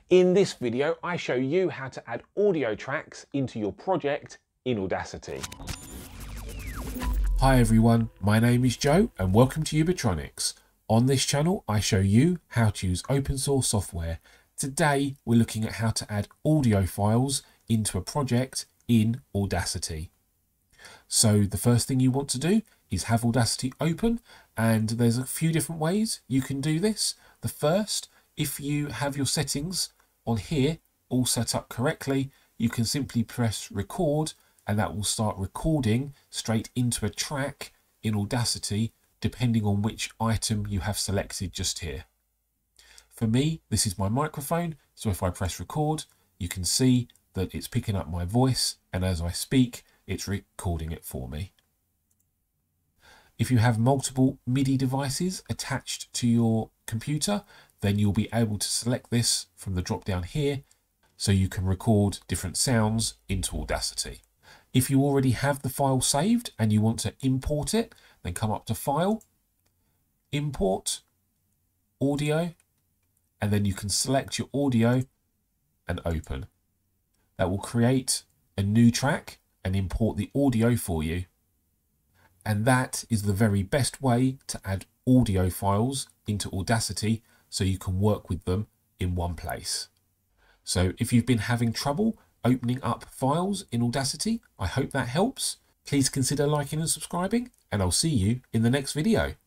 In this video, I show you how to add audio tracks into your project in Audacity. Hi everyone, my name is Joe and welcome to Ubitronics. On this channel, I show you how to use open source software. Today, we're looking at how to add audio files into a project in Audacity. So the first thing you want to do is have Audacity open, and there's a few different ways you can do this. The first, if you have your settings on here all set up correctly, you can simply press record and that will start recording straight into a track in Audacity depending on which item you have selected just here. For me, this is my microphone, so if I press record, you can see that it's picking up my voice, and as I speak, it's recording it for me. If you have multiple MIDI devices attached to your computer, then you'll be able to select this from the drop down here so you can record different sounds into Audacity. If you already have the file saved and you want to import it, then come up to File, Import, Audio, and then you can select your audio and open. That will create a new track and import the audio for you. And that is the very best way to add audio files into Audacity so you can work with them in one place. So if you've been having trouble opening up files in Audacity, I hope that helps. Please consider liking and subscribing, and I'll see you in the next video.